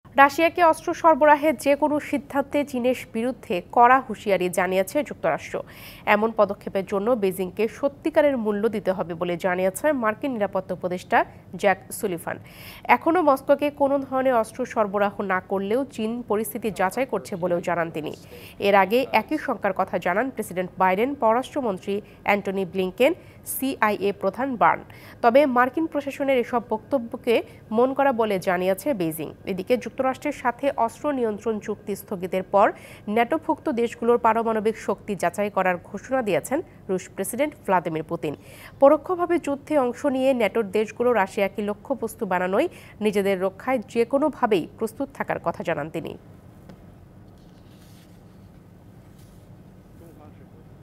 রাশিয়াকে অস্ত্র সরবরাহের যে কোনো সিদ্ধান্তে চীনের বিরুদ্ধে কড়া হুঁশিয়ারি জানিয়েছে যুক্তরাষ্ট্র। এমন পদক্ষেপের জন্য বেজিংকে সত্যিকারের মূল্য দিতে হবে বলে জানিয়েছে মার্কিন নিরাপত্তা উপদেষ্টা জ্যাক সুলিভান। এখনও মস্কোকে কোনো ধরনের অস্ত্র সরবরাহ না করলেও চীন পরিস্থিতি যাচাই করছে বলেও জানান তিনি। এর আগে একই শঙ্কার কথা জানান প্রেসিডেন্ট বাইডেন, পররাষ্ট্রমন্ত্রী অ্যান্টনি ব্লিংকেন, সিআইএ প্রধান বার্ন। তবে মার্কিন প্রশাসনের এসব বক্তব্যকে মন করা বলে জানিয়েছে বেইজিং। এদিকে যুক্তরাষ্ট্রের সাথে অস্ত্র নিয়ন্ত্রণ চুক্তি স্থগিতের পর ন্যাটোভুক্ত দেশগুলোর পারমাণবিক শক্তি যাচাই করার ঘোষণা দিয়েছেন রুশ প্রেসিডেন্ট ভ্লাদিমির পুতিন। পরোক্ষভাবে যুদ্ধে অংশ নিয়ে ন্যাটোর দেশগুলো রাশিয়াকে লক্ষ্যবস্তু বানানোয় নিজেদের রক্ষায় যে কোনোভাবেই প্রস্তুত থাকার কথা জানান তিনি।